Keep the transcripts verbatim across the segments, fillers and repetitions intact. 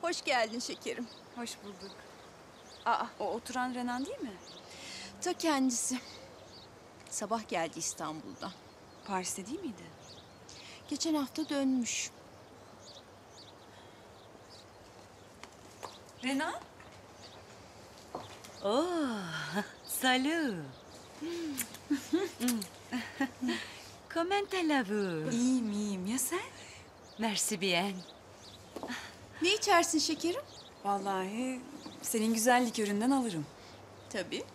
Hoş geldin şekerim. Hoş bulduk. Aa, o oturan Renan değil mi? Ta kendisi. Sabah geldi İstanbul'dan. Paris'te değil miydi? Geçen hafta dönmüş. Renan? Oh, salut. Comment allez-vous? İyiyim, iyiyim. Ya sen? Merci bien. Ne içersin şekerim? Vallahi senin güzel liköründen alırım. Tabii.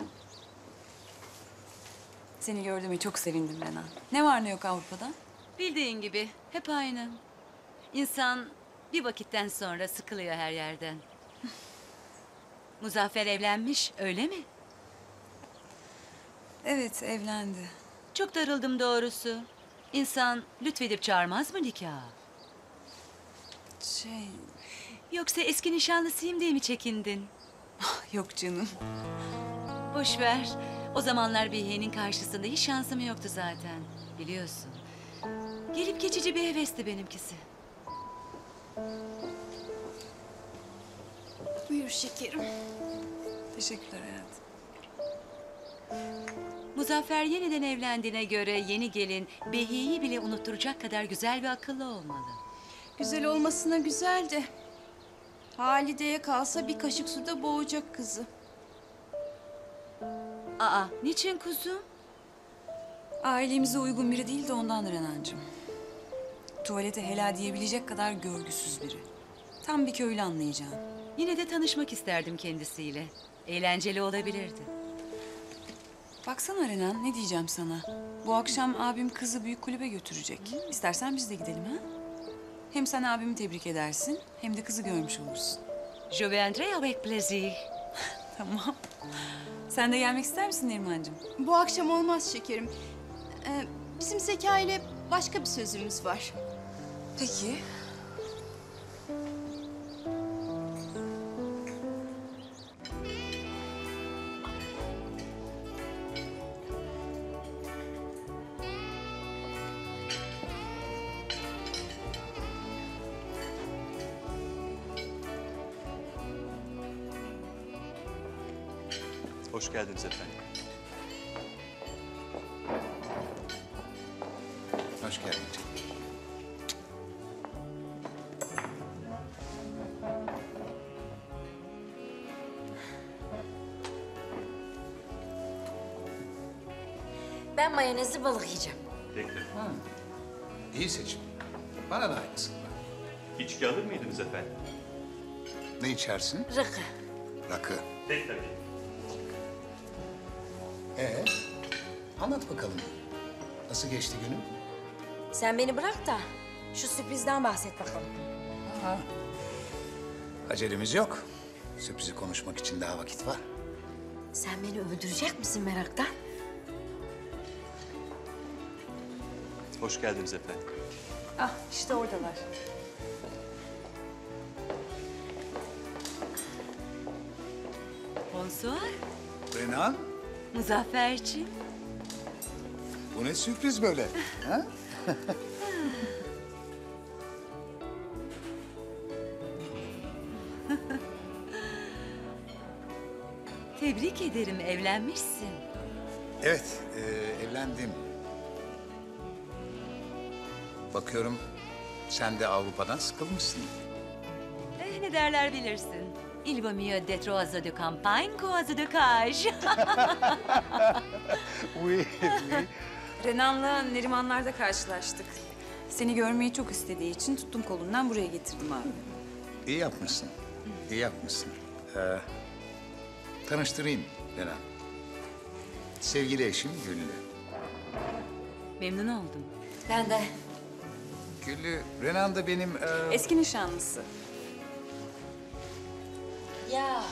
Seni gördüğüme çok sevindim Renan. Ne var ne yok Avrupa'da? Bildiğin gibi hep aynı. İnsan bir vakitten sonra sıkılıyor her yerden. Muzaffer evlenmiş, öyle mi? Evet, evlendi. Çok darıldım doğrusu. İnsan lütfedip çağırmaz mı nikaha? Şey, Yoksa eski nişanlısıyım diye mi çekindin? yok canım. Boş ver. O zamanlar Bihe'nin karşısında hiç şansım yoktu zaten. Biliyorsun. Gelip geçici bir hevesti benimkisi. Buyur şekerim. Teşekkürler hayatım. Muzaffer yeniden evlendiğine göre yeni gelin Behi'yi bile unutturacak kadar güzel ve akıllı olmalı. Güzel olmasına güzel de... Halide'ye kalsa bir kaşık suda boğacak kızı. Aa, niçin kuzum? Ailemize uygun biri değil de ondan Renancığım. Tuvalete helal diyebilecek kadar görgüsüz biri. Tam bir köylü anlayacağın. Yine de tanışmak isterdim kendisiyle. Eğlenceli olabilirdi. Baksana Renan, ne diyeceğim sana? Bu akşam abim kızı büyük kulübe götürecek. İstersen biz de gidelim ha? Hem sen abimi tebrik edersin, hem de kızı görmüş olursun. Je viendrai avec plaisir. Tamam. Sen de gelmek ister misin Nerimancığım? Bu akşam olmaz şekerim. Ee, bizim Zeka ile başka bir sözümüz var. Peki. Hoş geldiniz efendim. Hoş geldin. Ben mayonezli balık yiyeceğim. Peki. İyi seçim. Bana da aynısını ver. İçki alır mıydınız efendim? Ne içersin? Rakı. Rakı. Pek tabii. Ee, anlat bakalım. Nasıl geçti günün? Sen beni bırak da şu sürprizden bahset bakalım. Aha. Acelemiz yok. Sürprizi konuşmak için daha vakit var. Sen beni öldürecek misin meraktan? Hoş geldiniz efendim. Ah, işte oradalar. Bonsoir. Renan, Muzafferciğim. bu ne sürpriz böyle? Ha? Tebrik ederim, evlenmişsin. Evet, e, evlendim. Bakıyorum sen de Avrupa'dan sıkılmışsın. Eh, ne derler bilirsin. Il vaut mieux d'être oiseau de campagne qu'oiseau de cage. Oui, oui. Renan'la Nerimanlar'da karşılaştık. Seni görmeyi çok istediği için tuttum kolundan buraya getirdim abi. İyi yapmışsın, iyi yapmışsın. Ee, tanıştırayım Renan. Sevgili eşim Güllü. Memnun oldum. Ben de. Güllü, Renan da benim... e, Eski nişanlısı. Ya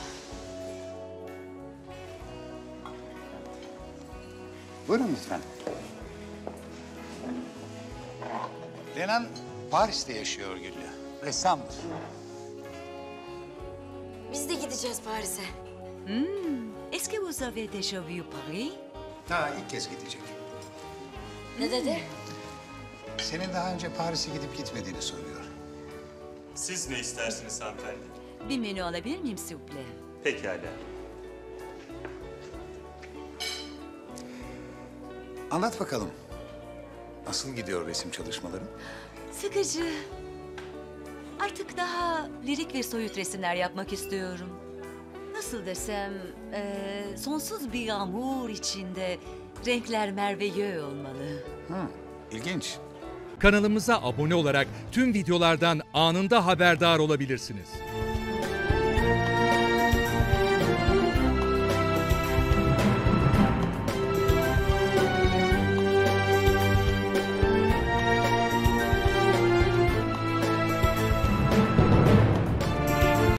Buyurun lütfen. Renan Paris'te yaşıyor Güllü. Ressamdır. biz de gideceğiz Paris'e. Est-ce que vous avez déjà vu Paris? Ha, ilk kez gidecek. Ne dedi? Senin daha önce Paris'e gidip gitmediğini soruyor. Siz ne istersiniz hanımefendi? Bir menü alabilir miyim suple? Pekala. Anlat bakalım. Nasıl gidiyor resim çalışmaların? Sıkıcı. Artık daha lirik ve soyut resimler yapmak istiyorum. Nasıl desem, eee, sonsuz bir yağmur içinde renkler merve yö olmalı. Hı, ilginç. Kanalımıza abone olarak tüm videolardan anında haberdar olabilirsiniz.